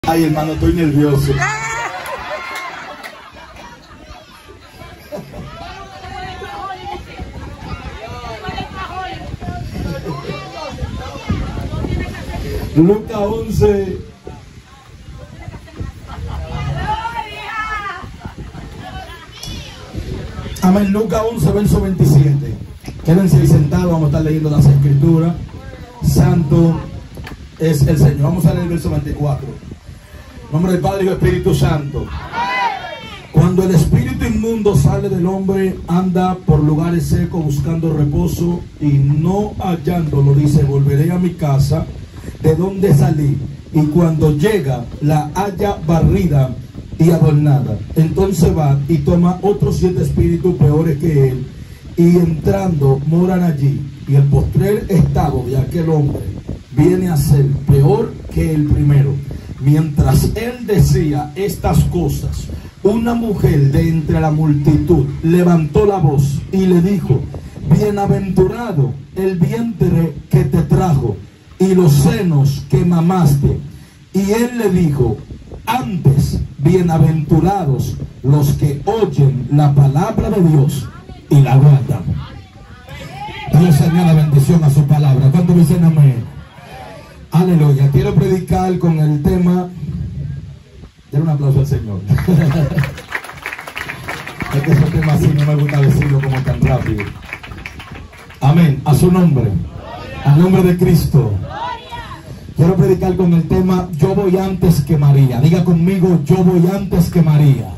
Ay, hermano, estoy nervioso. Lucas 11. Amén. Lucas 11, verso 27. Quédense ahí sentados, vamos a estar leyendo las escrituras. Santo es el Señor. Vamos a leer el verso 24. En nombre del Padre y del Espíritu Santo. Cuando el espíritu inmundo sale del hombre, anda por lugares secos buscando reposo, y no hallándolo, dice: volveré a mi casa de donde salí. Y cuando llega, la halla barrida y adornada. Entonces va y toma otros 7 espíritus peores que él, y entrando moran allí. Y el postrer estado de aquel hombre viene a ser peor que el primero. Mientras él decía estas cosas, una mujer de entre la multitud levantó la voz y le dijo: bienaventurado el vientre que te trajo y los senos que mamaste. Y él le dijo: antes, bienaventurados los que oyen la palabra de Dios y la guardan. Dios añada bendición a su palabra. ¿Cuántos dicen amén? Aleluya. Quiero predicar con el tema. Den un aplauso al Señor. Es que ese tema así no me gusta decirlo como tan rápido. Amén. A su nombre. Al nombre de Cristo. Quiero predicar con el tema: yo voy antes que María. Diga conmigo: yo voy antes que María.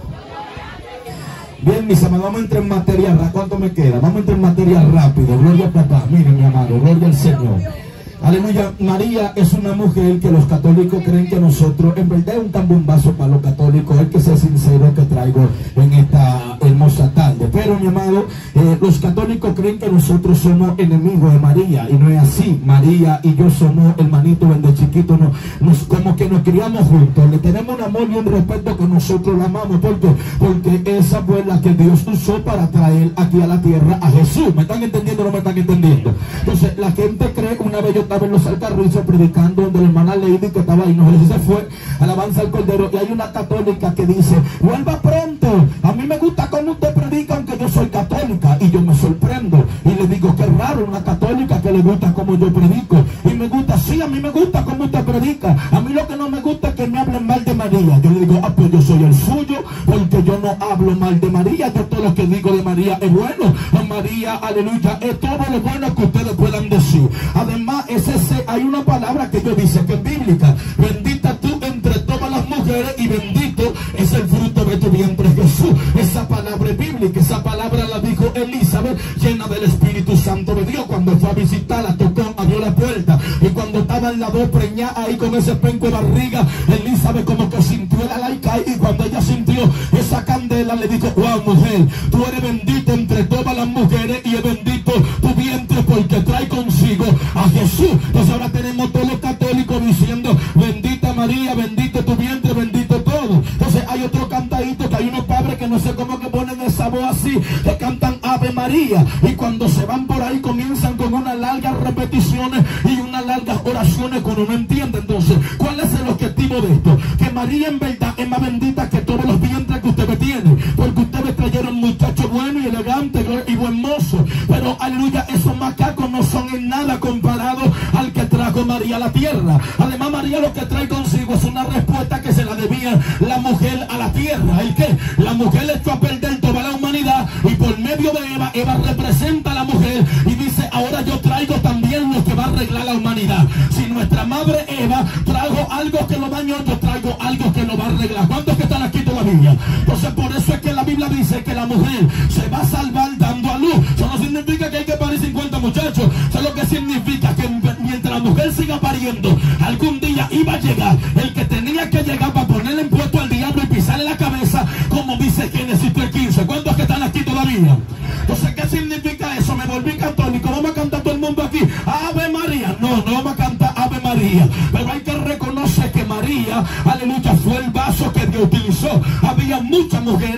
Bien, mis amados, vamos a entrar en materia rápida. ¿Cuánto me queda? Vamos a entrar en materia rápido. Gloria a papá. Miren, mi amado, gloria al Señor. Aleluya. María es una mujer que los católicos creen que nosotros, en verdad es un tambombazo para los católicos, hay que ser sincero, que traigo en esta hermosa tarde. Pero, mi amado, los católicos creen que nosotros somos enemigos de María, y no es así. María y yo somos hermanitos desde chiquitos, como que nos criamos juntos, le tenemos un amor y un respeto que nosotros la amamos. ¿Por qué? Porque esa fue la que Dios usó para traer aquí a la tierra a Jesús. ¿Me están entendiendo o no me están entendiendo? Entonces, la gente cree, una vez yo estaba en los Alcarrizos predicando donde la hermana Lady, que estaba ahí, no sé si se fue, alabanza al Cordero, y hay una católica que dice: vuelva pronto, a mí me gusta cómo usted predica, aunque yo soy católica. Y yo me sorprendo y le digo: qué raro una católica que le gusta cómo yo predico. Y me gusta, sí, a mí me gusta cómo usted predica, a mí lo que no me gusta es que me hablen mal de María. Yo le digo: ah, pues yo soy el suyo, porque yo no hablo mal de María, yo todo lo que digo de María es bueno. María, aleluya, es todo lo bueno que ustedes puedan decir. Además, hay una palabra que yo dice que es bíblica: bendita tú entre todas las mujeres y bendito es el fruto de tu vientre, Jesús. Esa palabra es bíblica. Esa palabra la dijo Elizabeth, llena del Espíritu Santo de Dios, cuando fue a visitarla, tocó, abrió la puerta, y cuando estaba en la dos preñada ahí con ese penco de barriga, Elizabeth como que sintió la laica, y cuando ella sintió esa candela le dijo: wow, mujer, tú eres bendita entre todas las mujeres y es bendito tu vientre, porque trae consigo a Jesús. Entonces ahora tenemos todos los católicos diciendo: bendita María, bendito tu vientre, bendito todo. Entonces hay otro cantadito que hay unos padres que no sé cómo que ponen esa voz así, que cantan Ave María, y cuando se van por ahí comienzan con unas largas repeticiones y unas largas oraciones que uno no entiende. Entonces, ¿cuál es el objetivo de esto? Que María en verdad es más bendita que todos los vientres que ustedes tienen, porque ustedes trajeron muchachos buenos y elegantes y buen mozo, pero aleluya, esos macacos no son en nada comparados al que trajo María a la tierra. Además, María lo que trae consigo es una respuesta que se la debía la mujer a la tierra. ¿El qué? La mujer le echó a perder toda la humanidad, y por medio de Eva, Eva representa a la mujer y dice: ahora yo traigo también lo que va a arreglar la humanidad. Si nuestra madre Eva trajo algo que lo dañó, yo traigo algo que lo va a arreglar. ¿Cuántos que están aquí todavía? Entonces, por eso es que la Biblia dice que la mujer se va a salvar dando a luz. Eso no significa que hay que parir 50 muchachos. Eso es lo que significa que mientras la mujer siga pariendo, algún día iba a llegar el que tenía que llegar para ponerle impuesto al diablo y pisarle la cabeza, como dice Génesis 3:15. ¿Cuántos que están aquí todavía? Entonces, ¿qué significa eso? Me volví católico. Vamos a cantar todo el mundo aquí Ave María. No vamos a cantar Ave María, pero hay que reconocer que María, aleluya, fue el vaso que Dios utilizó. Había muchas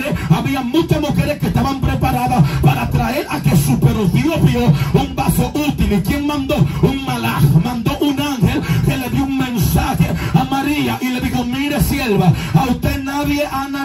mujeres que estaban preparadas para traer a Jesús, pero Dios vio un vaso útil. ¿Y quién mandó? Un malaj, mandó un ángel que le dio un mensaje a María y le dijo: mire, sierva. A usted nadie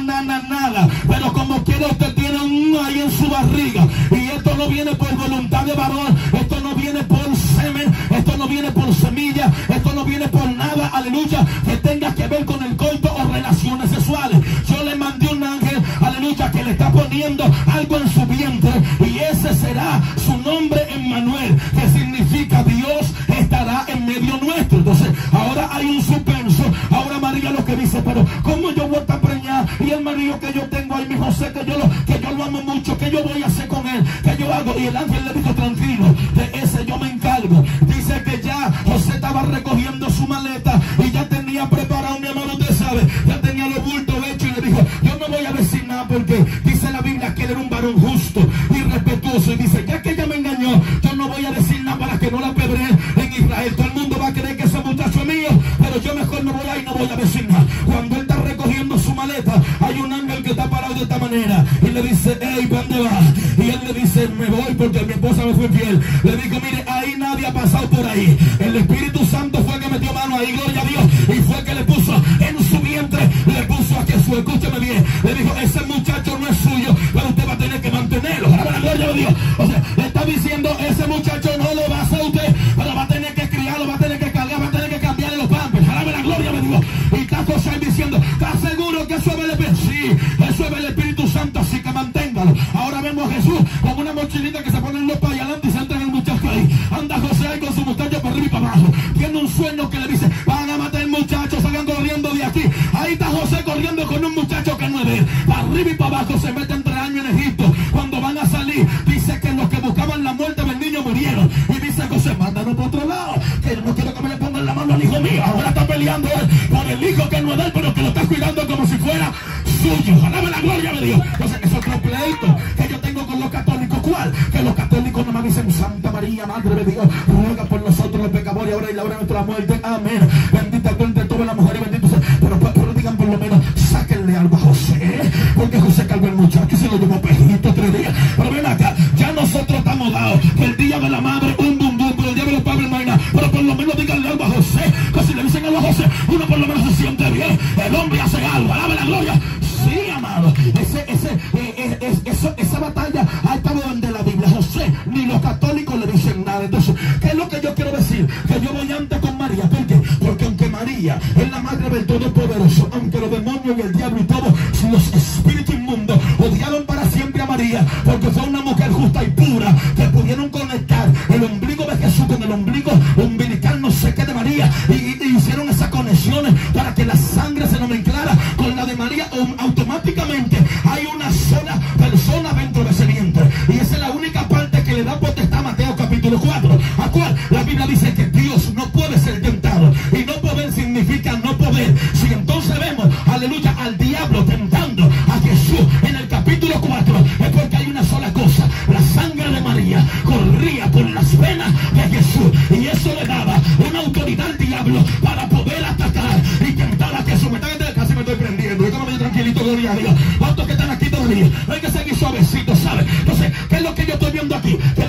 nada. Pero como quiera usted tiene un ahí en su barriga. Y esto no viene por voluntad de varón. Esto no viene por semen. Esto no viene por semilla. Esto no viene por nada, aleluya, que tenga que ver con el coito o relaciones sexuales. Yo le mandé un ángel, aleluya, que le está poniendo algo en su vientre. Y ese será su nombre, Emmanuel, que significa Dios estará en medio nuestro. Entonces ahora hay un suspenso. Ahora María lo que dice, pero ¿cómo yo voy a estar preñada? Y el marido que yo tengo ahí, mi José, que yo lo amo mucho, ¿qué yo voy a hacer con él? ¿Qué yo hago? Y el ángel le dijo, tranquilo, de ese yo me encargo. Dice que ya José estaba recogiendo su maleta y ya tenía preparado, mi amor, usted sabe, ya tenía los bultos hechos, y le dijo, yo no voy a decir nada porque dice la Biblia que él era un varón justo y respetuoso, y dice, ya que ella me engañó, yo no voy a decir nada para que no la pedreen en Israel. Todo el mundo va a creer que ese muchacho es mío, pero yo mejor no voy a ir, no voy a decir nada. Cuando él está recogiendo su maleta, hay un ángel que está parado de esta manera y le dice, hey, ¿para dónde vas? Y él le dice, me voy porque mi esposa me fue infiel. Le digo, mire, ahí nadie ha pasado por ahí. El Espíritu Santo fue el que metió mano ahí, gloria a Dios, y fue el que le puso en su vientre, le puso a Jesús. Escúcheme bien, le dijo, ese muchacho no es suyo, pero usted va a tener que mantenerlo. Ahora la gloria de Dios. O sea, le está diciendo, ese muchacho no lo va a hacer usted, pero va a tener que criarlo, va a tener que cargar, va a tener que cambiarle los pampers. Ahora la gloria de Dios. Y está José diciendo, ¿estás seguro que eso es el Espíritu? Sí, eso es el Espíritu Santo, así que manténgalo. Ahora vemos a Jesús con una mochilita que se pone en los para adelante y se entra en el muchacho ahí. Anda José ahí con su muchacho para arriba y para abajo. Tiene un sueño que le dice, van a matar al muchacho, salgan corriendo de aquí. Ahí está José corriendo con un muchacho que no es de él. Para arriba y para abajo, se meten 3 años en Egipto. Cuando van a salir, dice que los que buscaban la muerte del niño murieron. Y dice José, mándanos por otro lado, que no quiero que me le pongan la mano al hijo mío. Ahora está peleando él por el hijo que no es de él, pero que lo está cuidando como si fuera suyo. Alaba la gloria de Dios. Entonces es otro pleito que yo tengo con los católicos. ¿Cuál? Que los católicos nomás dicen, Santa María, Madre de Dios, ruega por nosotros los pecadores, ahora y la hora de nuestra muerte. Amén. Bendita tú entre todas las mujeres, bendito sea. Pero digan por lo menos, sáquenle algo a José, porque José cargó el muchacho y se lo llevó pejito 3 días. Pero ven acá, ya nosotros estamos dados que el día de la madre, un bum bum, pero el día de los padres no hay nada. Pero por lo menos díganle algo a José, que si le dicen algo a José, uno por lo menos se siente bien. El hombre hace algo, alaba la gloria. Sí, amado, esa batalla ha estado donde la Biblia. José, ni los católicos le dicen nada. Entonces, ¿qué es lo que yo quiero decir? Que yo voy antes con María. ¿Por qué? Porque aunque María es la madre del Todopoderoso, aunque los demonios y el diablo y todos los espíritus inmundos odiaron para siempre a María, porque fue una mujer justa y pura, que pudieron conectar el ombligo de Jesús con el ombligo umbilical, no sé qué, de María, y hicieron esas conexiones para que la sangre se nomenclara con la de María. Automáticamente hay una sola persona dentro de ese vientre, y esa es la única parte que le da potestad. Mateo capítulo 4, a cual la Biblia dice que Dios no puede ser tentado, y no poder significa no poder. Si entonces vemos, aleluya, al diablo tentando a Jesús en el capítulo 4, es porque hay una sola cosa: la sangre de María corría por las venas de Jesús, y eso le daba una autoridad al diablo para poder atacar y tentar a Jesús. Casi me estoy prendiendo, yo me tranquilito, gloria a Dios. ¿Cuántos que están aquí todavía? No hay que seguir suavecito, ¿sabes? Entonces, ¿qué es lo que yo estoy viendo aquí? Que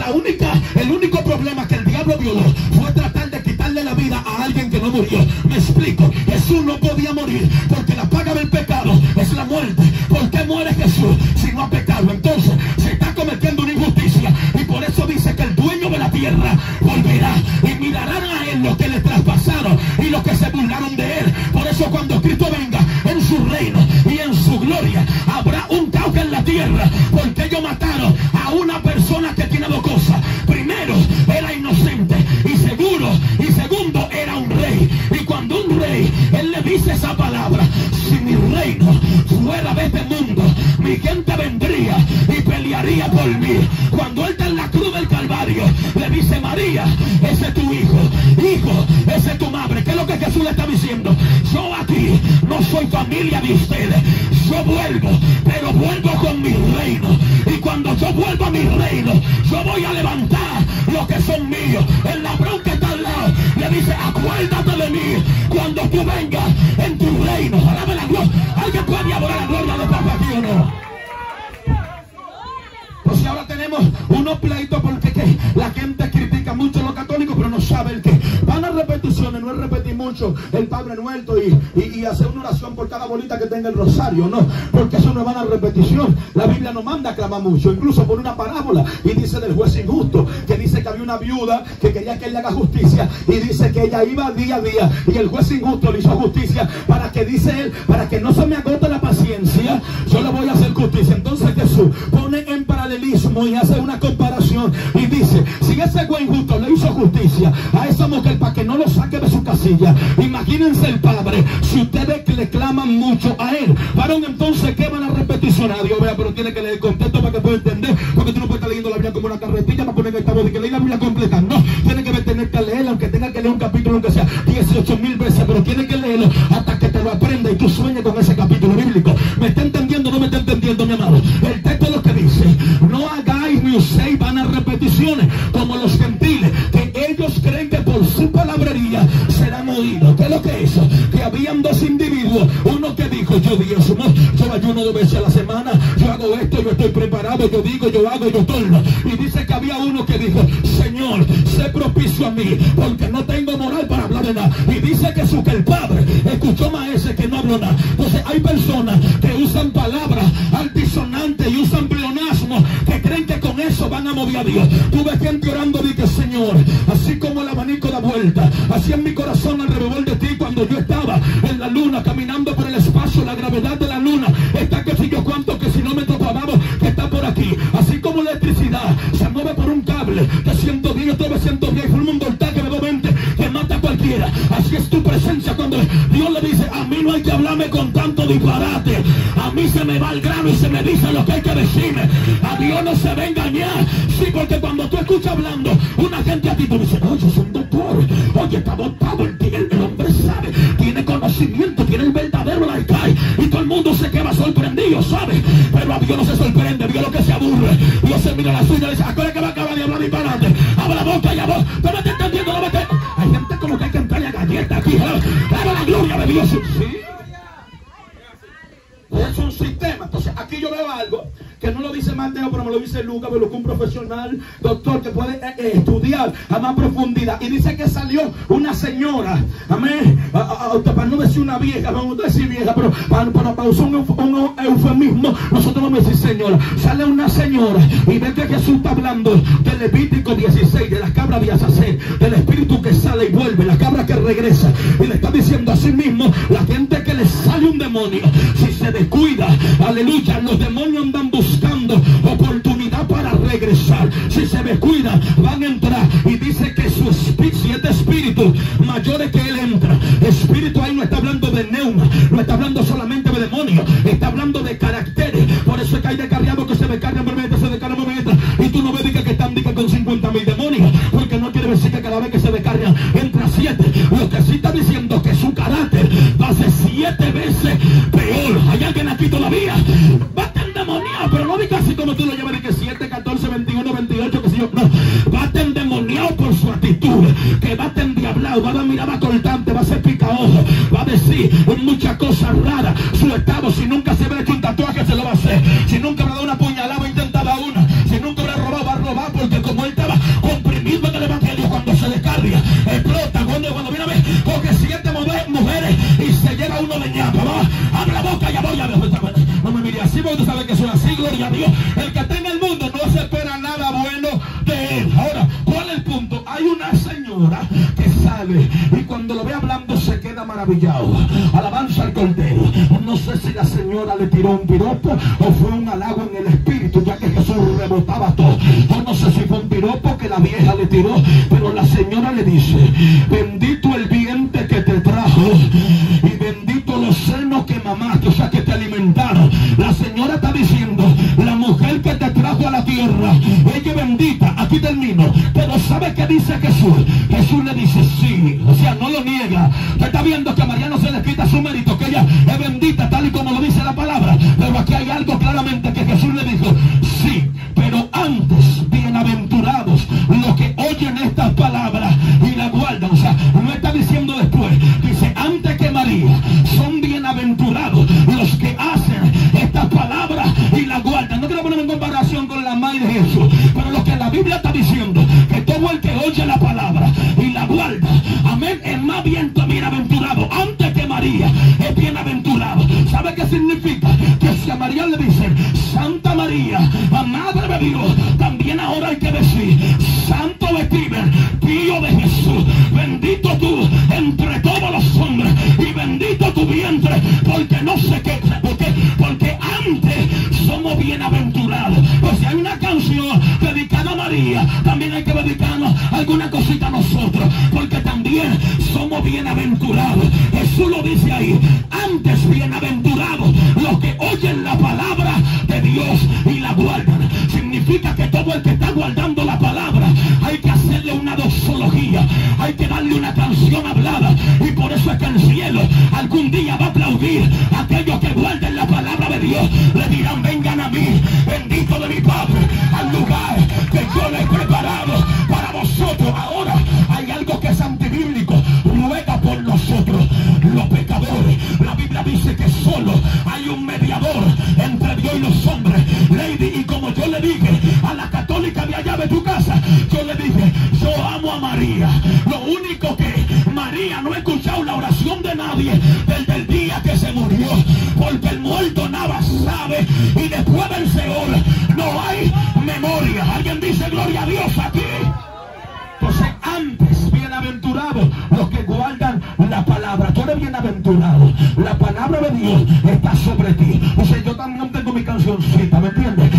el único problema que el diablo violó fue tratar de quitarle la vida a alguien que no murió. Me explico, Jesús no podía morir, porque la paga del pecado es la muerte. ¿Por qué muere Jesús si no ha pecado? Entonces, se está cometiendo una injusticia, y por eso dice que el dueño de la tierra volverá, y mirarán a él los que le traspasaron y los que se burlaron de él. Por eso cuando Cristo venga en su reino y en su gloria, habrá un caos en la tierra, porque ellos mataron a una persona que tiene 2 cosas. Primero, era inocente, y segundo, era un rey. Y cuando un rey, él le dice esa palabra: si mi reino fuera de este mundo, mi gente vendría y pelearía por mí. Cuando él está en la cruz del Calvario, le dice: María, ese es tu hijo, ese es tu madre. ¿Qué es lo que Jesús le está diciendo? Yo aquí no soy familia de ustedes, yo vuelvo, pero vuelvo con mi reino, y cuando yo vuelva a mi reino, yo voy a levantar los que son míos. El ladrón que está al lado le dice: acuérdate de mí cuando tú vengas en tu reino. Alaba la gloria. ¿Alguien puede adorar la gloria de papá aquí o no? Pues ahora tenemos unos pleitos porque la gente critica mucho a los católicos, pero no sabe el que van a repeticiones, no es repetir mucho. mucho el Padre Nuestro y hacer una oración por cada bolita que tenga el rosario, no, porque eso no va a dar repetición. La Biblia nos manda a clamar mucho, incluso por una parábola, y dice del juez injusto, que dice que había una viuda que quería que él le haga justicia, y dice que ella iba día a día, y el juez injusto le hizo justicia para que, dice él, para que no se me agote la paciencia, yo le voy a hacer justicia. Entonces Jesús pone en paralelismo y hace una comparación y dice, si ese juez injusto le hizo justicia a esa mujer para que no lo saque de su casilla, imagínense el Padre, si ustedes le claman mucho a él, varón, entonces ¿qué van a repeticionar? Dios, vea, pero tiene que leer el contexto para que pueda entender, porque tú no puedes estar leyendo la Biblia como una carretilla para poner en esta voz y que leer la Biblia completa, no, tiene que tener que leerla, aunque tenga que leer un capítulo, aunque sea 18,000 veces, pero tiene que leerlo hasta que te lo aprenda y tú sueñes con ese capítulo bíblico. ¿Me está entendiendo o no me está entendiendo, mi amado? El texto es lo que dice, no hagáis ni uséis vanas repeticiones como los gentiles, que ellos creen que por su palabrería serán oídos. ¿Qué es lo que es eso? Que habían dos individuos, uno que dijo, yo diezmo, yo ayuno 2 veces a la semana, yo hago esto, yo estoy preparado, yo digo, yo hago, yo torno. Y dice que había uno que dijo, Señor, sé propicio a mí, porque no tengo moral para hablar de nada. Y dice Jesús que el Padre escuchó más ese que no habló nada. Entonces hay personas que usan palabras altisonantes y usan pleonasmo, que creen que con eso van a mover a Dios. Tú ves gente orando y que, Señor, así como el abanico da vuelta, así en mi corazón alrededor de ti, cuando yo estaba en la luna, caminando por el espacio, la gravedad de la luna está que si yo cuánto, que si no me toco abajo, que está por aquí. Así como la electricidad se mueve por un cable de 110, 910, y forma un voltaje de 220 que mata a cualquiera. Así es tu presencia cuando Dios le dice, a mí no hay que hablarme con tanto disparate, a mí se me va el grano y se me dice lo que hay que decirme. A Dios no se va a engañar. Sí, porque cuando tú escuchas hablando una gente a ti, tú dices, oye, es un doctor, oye, está dotado, el hombre sabe, tiene conocimiento, tiene el verdadero laicae, y todo el mundo se queda sorprendido, ¿sabe? Pero a Dios no se sorprende, Dios lo que se aburre, Dios se mira la suya y dice, acuérdate que va a acabar de hablar disparate, abre la boca y a vos, ¿tú me estás entendiendo? No me estás... Hay gente como que hay que entrarle a galleta aquí, dale la gloria de Dios, ¿sí? Es un sistema. Entonces aquí yo veo algo que no lo dice Mateo, pero me lo dice Lucas, pero que un profesional, doctor, que puede estudiar a más profundidad. Y dice que salió una señora, amén, para no decir una vieja, vamos a decir vieja, pero para usar un eufemismo, nosotros vamos a decir señora. Sale una señora y ve que Jesús está hablando del Levítico 16, de las cabras de Azazel, del espíritu que sale y vuelve, la cabra que regresa, y le está diciendo a sí mismo, la gente que le sale un demonio, si se descuida, aleluya, los demonios andan buscando oportunidad para regresar. Si se descuida, van a entrar. Y dice que su espíritu, siete espíritus mayores que él entra. Espíritu ahí no está hablando de neuma, no está hablando solamente de demonios, está hablando de caracteres. Por eso es que hay descarriados que se descargan por medio, se descargan por medio, y tú no ves que están con 50,000 demonios, porque no quiere decir que cada vez que se descargan entra 7. Lo que sí está diciendo que su carácter va a ser 7 veces peor. Hay alguien aquí todavía va a estar endemoniado, pero no diga así como tú lo llevas, de que 7, 14, 21, 28, que si yo, no, va a estar endemoniado por su actitud, que va a estar endiablado, va a dar mirada cortante, va a ser picaojo, va a decir muchas cosas raras. Su estado, si nunca se habrá hecho un tatuaje, se lo va a hacer. Si nunca habrá dado una puñalada, va a intentar dar una. Si nunca habrá robado, va a robar, porque como él estaba comprimido en el evangelio, cuando se descarga, explota. Cuando viene a ver, coge 7 mujeres y se lleva uno de ñapa, ¿no? Abre la boca, ya voy a ver. No me mire así, porque tú sabes que soy así, gloria a Dios. El que está en el mundo no se espera nada bueno de él. Ahora, ¿cuál es el punto? Hay una señora que sale y cuando lo ve hablando se queda maravillado. Alabanza al Cordero. No sé si la señora le tiró un piropo o fue un halago en el espíritu, ya que Jesús rebotaba todo. Yo no sé si fue un piropo que la vieja le tiró, pero la señora le dice, bendito el vientre que te trajo y bendito los senos que mamaste, o sea que te alimentaron. La señora está diciendo, la mujer que te trajo a la tierra, ella es bendita. Aquí termino. Pero ¿sabe qué dice Jesús? Jesús le dice sí, o sea, no lo niega. Usted está viendo que a María no se le quita su mérito, que ella es bendita tal y como lo dice la palabra. Pero aquí hay algo claramente que Jesús le dijo, sí, pero antes, bienaventurados los que oyen estas palabras y la guardan. O sea, no está diciendo después, dice antes que María, son bienaventurados los que hacen estas palabras y la guardan. No quiero poner en comparación con la madre de Jesús, pero lo que la Biblia está diciendo, que todo el que oye la palabra y la guarda, amén, es más más bienaventurado antes que María, es bienaventurado. ¿Sabe qué significa? Que si a María le dicen Santa María, la Madre de Dios, también ahora hay que decir Santo Steven, tío de Jesús, bendito tú entre todos los hombres y bendito tu vientre, porque no sé qué, porque antes somos bienaventurados. Pues si hay una canción dedicada a María, también hay que dedicarnos alguna cosita a nosotros, porque también somos bienaventurados. Jesús lo dice ahí, antes bienaventurados los que oyen la palabra de Dios y la guardan. Significa que todo el que está guardando la palabra, hay que hacerle una doxología, hay que darle una canción hablada, y por eso es que el cielo algún día va a aplaudir a aquellos que guarden la palabra de Dios. Le dirán, vengan a mí, bendito de mi Padre, al lugar que yo le he preparado para vosotros. Ahora hay algo que es antibíblico, ruega por nosotros los pecadores. La Biblia dice que solo hay un mediador entre Dios y los hombres, Lady, y como yo le dije a la católica de allá de tu casa, yo le dije, yo amo a María. Lo único que María no ha escuchado la oración de nadie desde el día que se murió, porque el muerto nada sabe, y después del Seol no hay memoria. Alguien dice gloria a Dios aquí. Entonces antes, bienaventurados los que guardan la palabra. Tú eres bienaventurado, la palabra de Dios está sobre ti. O sea, yo también tengo mi cancioncita, ¿me entiendes?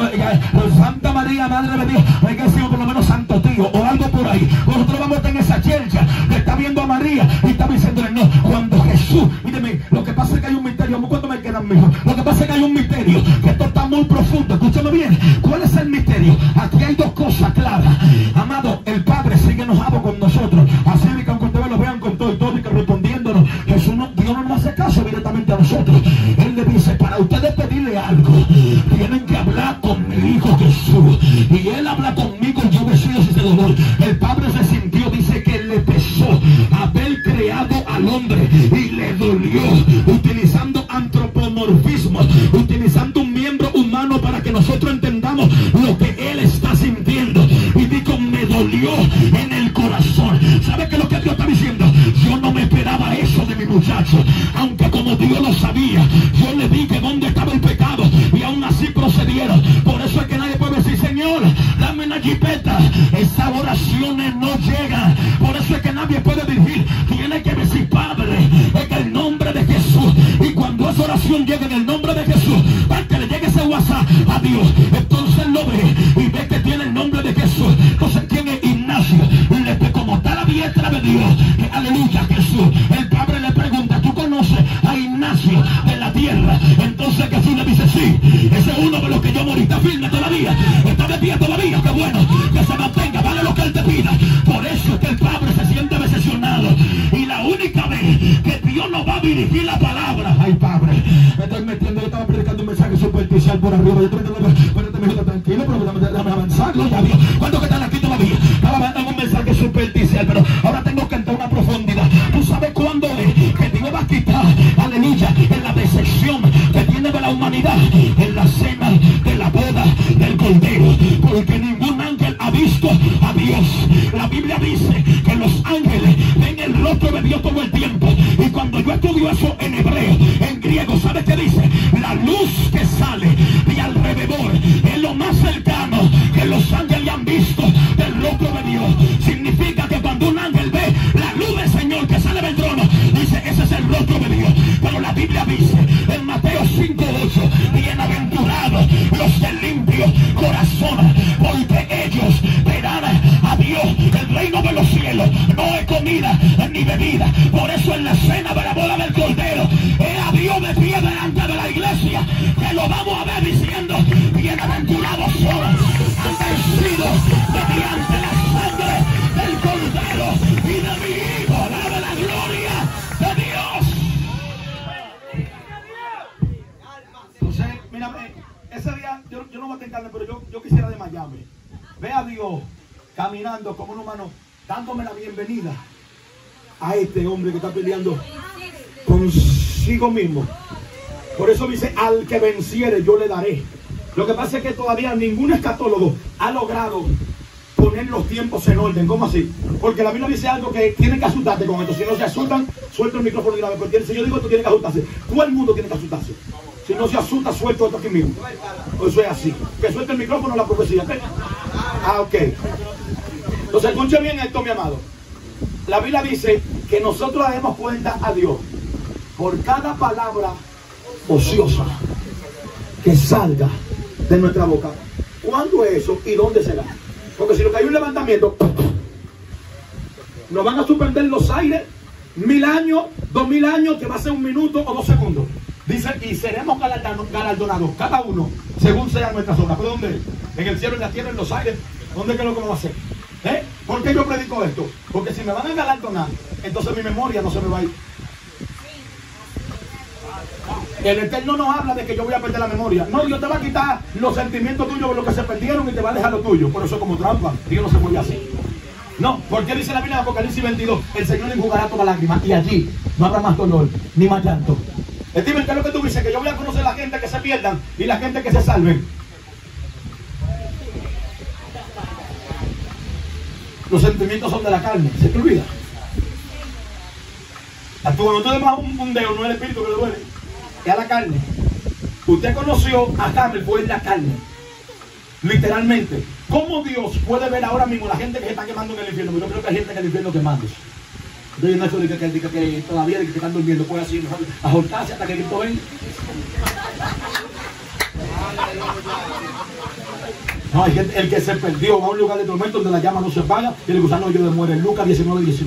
Santa María, Madre de Dios, hay que decir por lo menos Santo Tío o algo por ahí. Nosotros vamos a estar en esa chelcha que está viendo a María y está diciéndole, no, cuando Jesús, míreme, lo que pasa es que hay un misterio. ¿Cuánto me quedan, mijo? Lo que pasa es que hay un misterio, que esto está muy profundo. Escúchame bien, ¿cuál es el misterio? Aquí hay dos cosas claras. Amado, el Padre sigue enojado con nosotros, así que aunque ustedes lo vean con todo y todo y que respondiéndonos, Jesús no, Dios no nos hace caso directamente a nosotros. Él le dice, para ustedes pedirle algo, tienen que hablar con mi Hijo Jesús, y Él habla conmigo y yo decido ese dolor. El Padre se sintió, dice que le pesó haber creado al hombre y le dolió, utilizando antropomorfismo, utilizando un miembro humano para que nosotros entendamos lo que Él está sintiendo. Y dijo, me dolió en el corazón. ¿Sabe qué es lo que Dios está diciendo? Yo no me esperaba eso de mi muchacho, aunque como Dios lo sabía, yo le dije dónde estaba el pecado y aún así procedieron. Por eso es que nadie puede decir, Señor, dame una jipeta. Esas oraciones no llegan. Por eso es que nadie puede decir, tiene que decir, Padre, en el nombre de Jesús. Y cuando esa oración llega en el nombre de Jesús, para que le llegue ese WhatsApp a Dios, entonces lo ve y ve que tiene el nombre de Jesús. Entonces, ¿quién es Ignacio? Como está la diestra de Dios, aleluya, Jesús. El Padre le pregunta, ¿tú conoces a Ignacio de la tierra? Entonces Jesús le dice, sí, ese es uno de los que yo morí. Está firme todavía, está de pie todavía, qué bueno, que se mantenga, vale lo que Él te pida. Por eso es que el Padre se siente decepcionado, y la única vez que Dios nos va a dirigir la palabra, ay Padre, me estoy metiendo, yo estaba predicando un mensaje superficial por arriba, yo estoy metiendo, espérate, me dijo, tranquilo, pero déjame avanzar, gloria a Dios. ¿Cuántos que están aquí todavía? Estaba dando un mensaje superficial, pero ahora tengo que entrar a una profundidad. ¿Tú sabes cuándo es que Dios va a quitar, aleluya, en la decepción que tiene de la humanidad, en la cena de la boda del Cordero? Porque ningún ángel ha visto a Dios. La Biblia dice que los ángeles ven el rostro de Dios todo el tiempo, y cuando yo estudio eso en hebreo, en griego, ¿sabes qué dice? La luz que sale de alrededor es lo más cercano que los ángeles han visto del rostro de Dios. Significa que cuando un ángel ve la luz del Señor que sale del trono, dice, ese es el rostro de Dios. Pero la Biblia dice en Mateo 5:8, bienaventurados los de limpio corazón, porque ellos verán a Dios. El reino de los cielos no es comida ni bebida. Por eso en la cena de la boda del Cordero es a Dios de pie delante de la iglesia, que lo vamos a ver diciendo, bienaventurados son, han vencido mediante la sangre del Cordero y de mi Hijo. Alabe la gloria de Dios. Entonces, mira, ese día yo no voy a tentarme, pero yo quisiera de Miami. Ve a Dios caminando como un humano, dándome la bienvenida a este hombre que está peleando consigo mismo. Por eso dice, al que venciere yo le daré. Lo que pasa es que todavía ningún escatólogo ha logrado poner los tiempos en orden. ¿Cómo así? Porque la Biblia dice algo que tienen que asustarte con esto. Si no se asustan, suelta el micrófono y grave. Porque si yo digo esto, tiene que asustarse. Todo el mundo tiene que asustarse. Si no se asusta, suelto esto aquí mismo. Eso es así. Que suelte el micrófono la profecía. Ok. Entonces, escuche bien esto, mi amado. La Biblia dice que nosotros demos cuenta a Dios por cada palabra ociosa que salga de nuestra boca. ¿Cuándo es eso y dónde será? Porque si lo que hay un levantamiento, nos van a suspender los aires 1000 años, 2000 años, que va a ser 1 minuto o 2 segundos. Dice, y seremos galardonados, cada uno, según sea nuestra obras. ¿Pero dónde? En el cielo, en la tierra, en los aires. ¿Dónde es que lo que vamos a hacer? ¿Por qué yo predico esto? Porque si me van a galardonar, entonces mi memoria no se me va a ir. El Eterno nos habla de que yo voy a perder la memoria. No, Dios te va a quitar los sentimientos tuyos por lo que se perdieron y te va a dejar lo tuyo. Por eso es como trampa. Dios no se mueve así. No, porque dice la Biblia en Apocalipsis 22, el Señor enjugará toda lágrima y allí no habrá más dolor ni más llanto. Steven, ¿qué es lo que tú dices? Que yo voy a conocer a la gente que se pierdan y la gente que se salven. Los sentimientos son de la carne, ¿se te olvida? Cuando tú le das un dedo, no es el espíritu que le duele, es a la carne. Usted conoció a Carmen, fue en la carne. Literalmente. ¿Cómo Dios puede ver ahora mismo la gente que se está quemando en el infierno? Yo creo que hay gente en el infierno quemándose. Entonces no es eso de que todavía de que están durmiendo, puede así ajorcarse hasta que Cristo venga. No, hay gente, el que se perdió va a un lugar de tormento donde la llama no se apaga y el gusano yo muere. Lucas 19:19.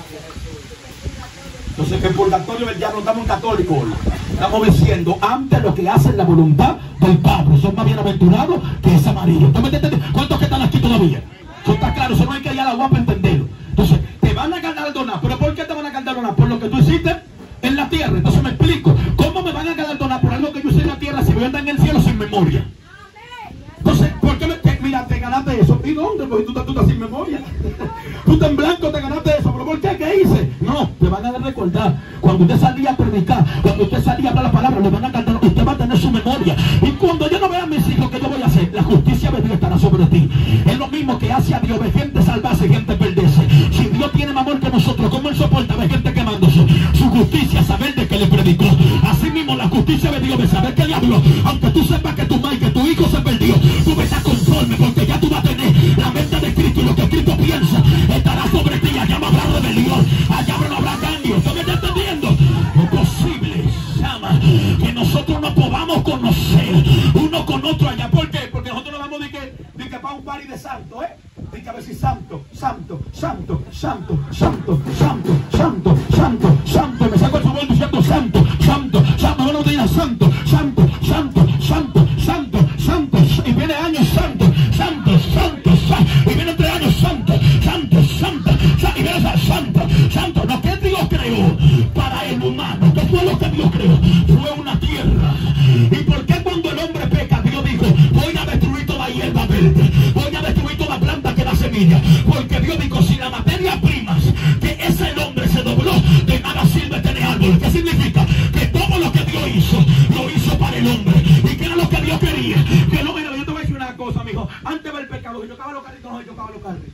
Entonces en purgatorio ya no estamos católicos hoy. Estamos diciendo, antes los que hacen la voluntad del Padre son más bienaventurados que ese amarillo. ¿Cuántos que están aquí todavía? Eso está claro, eso no hay que ir a la guapa entenderlo. Entonces, te van a galardonar. ¿Pero por qué te van a galardonar? Por lo que tú hiciste en la tierra. Entonces me explico, ¿cómo me van a galardonar por algo que yo hice en la tierra si voy a andar en el cielo sin memoria? Entonces, ¿por qué mira, te ganaste eso? ¿Y dónde? Porque tú estás sin memoria. Tú estás en blanco, te ganaste eso. ¿Pero por qué? ¿Qué hice? No, te van a recordar. Cuando usted salía a predicar, cuando usted salía a hablar la palabra, le van a cantar. Usted va a tener su memoria. Y cuando yo no vea a mis hijos, ¿qué yo voy a hacer? La justicia de Dios estará sobre ti. Es lo mismo que hace a Dios, ve gente salvarse y gente perderse. Si Dios tiene más amor que nosotros, ¿cómo Él soporta ver gente quemándose? Su justicia, saber de que le predicó. Así mismo la justicia de Dios, de saber que le habló. Aunque tú sepas que tu madre, que tu hijo se perdió, tú estás conforme porque ya tú vas a tener la mente de Cristo y lo que Cristo piensa estará sobre ti. Allá no habrá rebelión, allá no habrá cambio. ¿Tú me estás entendiendo? Es posible, llama, que nosotros nos podamos conocer uno con otro allá. ¿Por qué? Porque nosotros nos vamos de que para un party de santo, de que a ver si santo, santo, santo, santo, santo, santo, santo, santo, santo. Me saco el favor diciendo santo, santo, santo. Bueno, diga santo, santo, santo, santo, santo, santo. Y viene años santo, santo, santo, santo. Y viene 3 años santo, santo, santo, y viene santo, santo. Lo que Dios creó para el humano, ¿qué fue lo que Dios creó? Fue una tierra. ¿Y por qué cuando el hombre peca, Dios dijo, voy a destruir toda hierba verde, voy a destruir toda planta que da semilla? Porque Dios dijo, si la materia prima que es el hombre se dobló, de nada sirve tener árboles. ¿Qué significa? Que todo lo que Dios hizo, lo hizo para el hombre. ¿Y qué era lo que Dios quería? Que no, mira, yo te voy a decir una cosa, mijo. Antes del pecado, si chocaba los carritos, no se chocaba los carritos.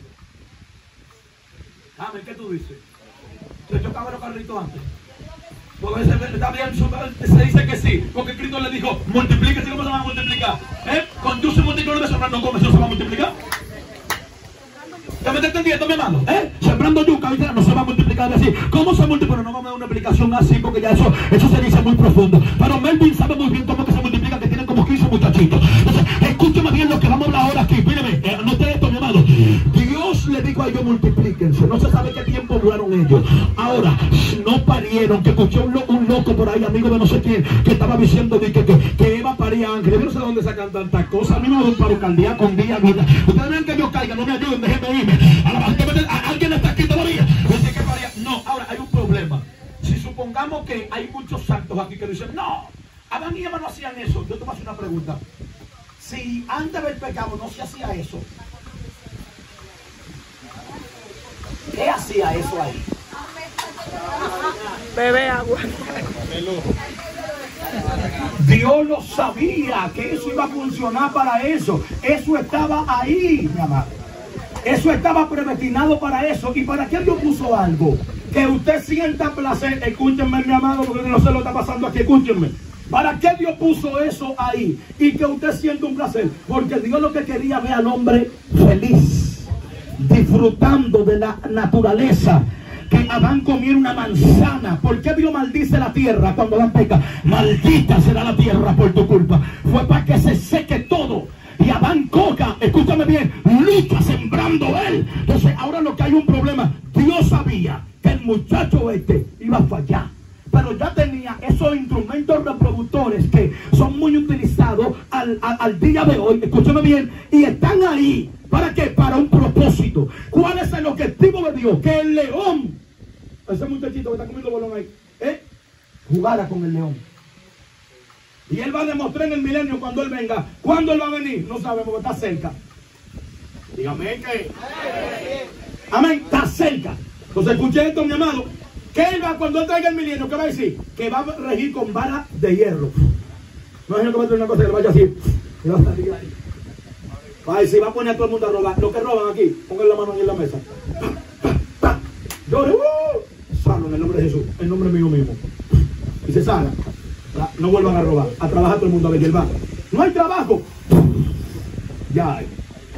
Amén, ¿qué tú dices? Se chocaba los carritos antes. Porque se dice que sí, porque Cristo le dijo, multiplíquese. ¿Cómo se va a multiplicar? Con Dios se multiplica, no sobra, no come, ¿eso se va a multiplicar? ¿Ya me está entendiendo, mi hermano? Sembrando yuca, no se va a multiplicar así. ¿Cómo se multiplica? No vamos a dar una explicación así, porque ya eso se dice muy profundo. Pero Melvin sabe muy bien cómo que se multiplica, que tienen como 15 muchachitos. Entonces, escúcheme bien lo que vamos a hablar ahora aquí. Míreme, anote esto, mi hermano. Dios le dijo a ellos, multiplíquense. No se sabe qué tiempo duraron ellos. Ahora, no parieron, que escuché un loco por ahí, amigo de no sé quién, que estaba diciendo que Eva paría ángeles. Yo no sé dónde sacan tantas cosas. A mí me da un paro cardíaco un día, vida. Ustedes ven que yo caiga, no me ayuden, déjenme irme. ¿Alguien está aquí todavía? No, ahora hay un problema. Si supongamos que hay muchos santos aquí que dicen, no, Adán y Eva no hacían eso. Yo te voy a hacer una pregunta. Si antes del pecado no se hacía eso, ¿qué hacía eso ahí? Bebe agua. Dios lo sabía, que eso iba a funcionar para eso. Eso estaba ahí, mi amado. Eso estaba predestinado para eso. ¿Y para qué Dios puso algo? Que usted sienta placer. Escúchenme, mi amado, porque no se lo está pasando aquí. Escúchenme. ¿Para qué Dios puso eso ahí? Y que usted sienta un placer. Porque Dios lo que quería ver al hombre feliz, disfrutando de la naturaleza. Que Adán comiera una manzana. ¿Por qué Dios maldice la tierra cuando Adán peca? Maldita será la tierra por tu culpa. Fue para que se seque todo. Y Adán coca, escúchame bien, lucha sembrando él. Entonces ahora lo que hay un problema. Dios sabía que el muchacho este iba a fallar, pero ya tenía esos instrumentos reproductores que son muy utilizados al día de hoy. Escúchame bien. Y están ahí. ¿Para qué? Para un propósito. ¿Cuál es el objetivo de Dios? Que el león, ese muchachito que está comiendo bolón ahí, jugara con el león. Y él va a demostrar en el milenio cuando él venga. ¿Cuándo él va a venir? No sabemos, porque está cerca. Dígame que... Amén, está cerca. Entonces escuché esto, mi amado. Que él va, cuando él traiga el milenio, ¿qué va a decir? Que va a regir con vara de hierro. No es que va a tener una cosa que le vaya así. Y va a salir ahí. Va a decir, va a poner a todo el mundo a robar. Los que roban aquí, pongan la mano aquí en la mesa. Llore, sano en el nombre de Jesús, en nombre mío mismo. Y se sana. No vuelvan a robar, a trabajar todo el mundo a ver, va. No hay trabajo. Ya hay.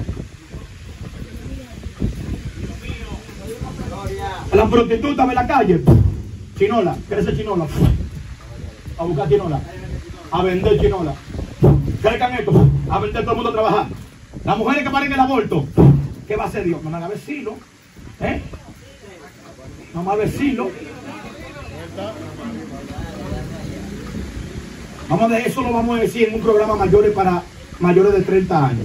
A la prostituta de la calle, chinola, crece chinola. A buscar chinola. A vender chinola. Crezcan esto, a vender todo el mundo a trabajar. Las mujeres que paren el aborto, ¿qué va a hacer Dios? Mamá, a ver silo. Mamá, a ver silo. Vamos de eso, lo vamos a decir en un programa para mayores de 30 años.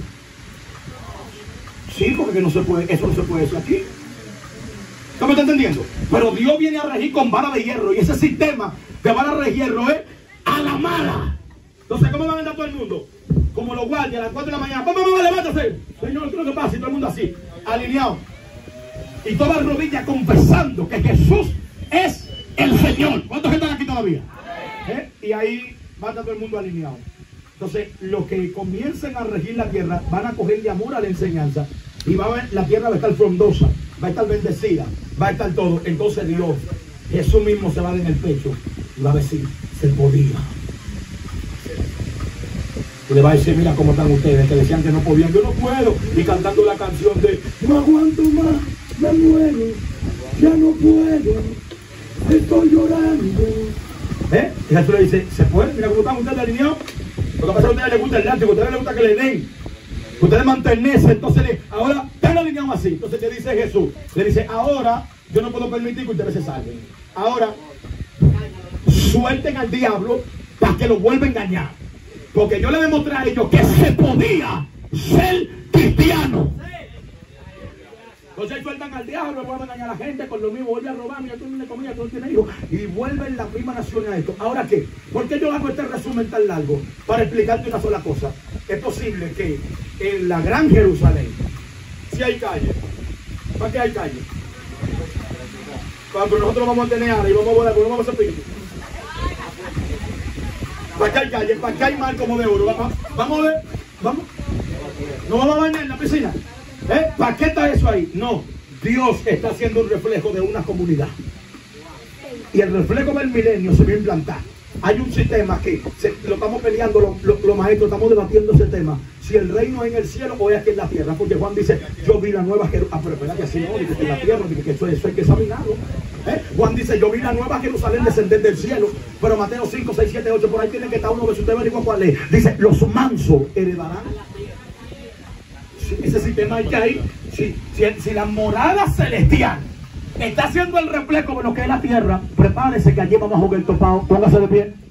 Sí, porque no se puede, eso no se puede decir aquí. ¿Usted me está entendiendo? Pero Dios viene a regir con vara de hierro. Y ese sistema de vara de hierro es a la mala. Entonces, ¿cómo va a andar todo el mundo? Como los guardias a las 4 de la mañana. ¡Vamos, levántase! Señor, ¿qué es lo que pasa? Y todo el mundo así, alineado. Y todas rodillas confesando que Jesús es el Señor. ¿Cuántos están aquí todavía? Y ahí va a estar todo el mundo alineado. Entonces, los que comiencen a regir la tierra van a coger de amor a la enseñanza. Y la tierra va a estar frondosa, va a estar bendecida, va a estar todo. Entonces Dios, Jesús mismo se va a dar en el pecho y va a decir, se podía. Y le va a decir, mira cómo están ustedes, que decían que no podían, yo no puedo. Y cantando la canción de, no aguanto más, me muero, ya no puedo, estoy llorando. Y Jesús le dice, ¿se puede? Mira cómo están ustedes alineados. Lo que pasa es que a ustedes les gusta el látigo, a ustedes les gusta que le den. Ustedes mantenerse, entonces ahora están alineados así. Entonces le dice Jesús, le dice, ahora yo no puedo permitir que ustedes se salven. Ahora suelten al diablo para que lo vuelva a engañar. Porque yo le demostré a ellos que se podía ser cristiano. Entonces sueltan al diablo, vuelven a engañar a la gente con lo mismo, vuelven a robar, mira, tú no le comías, tú no tienes hijos, y vuelven la misma nación a esto. Ahora, ¿qué? ¿Por qué yo hago este resumen tan largo? Para explicarte una sola cosa. Es posible que en la gran Jerusalén, si hay calle, ¿para qué hay calle? Cuando nosotros vamos a tener ahora y vamos a volar, vamos a hacer pico. ¿Para qué hay calle? ¿Para qué hay mar como de oro? Vamos a ver, vamos. ¿No vamos a bañar en la piscina? ¿Para qué está eso ahí? No, Dios está haciendo un reflejo de una comunidad. Y el reflejo del milenio se va a implantar. Hay un sistema que lo estamos peleando, los maestros, estamos debatiendo ese tema. Si el reino es en el cielo o es aquí en la tierra. Porque Juan dice, yo vi la nueva Jerusalén. Pero espera que así no, dice que en la tierra, dice que eso hay que examinarlo. Juan dice, yo vi la nueva Jerusalén descender del cielo. Pero Mateo 5, 6, 7, 8, por ahí tiene que estar uno, si usted averigua cuál es. Dice, los mansos heredarán. Ese sistema hay que ir. Si la morada celestial está haciendo el reflejo de lo que es la tierra, prepárese que allí vamos a jugar el topado. Póngase de pie.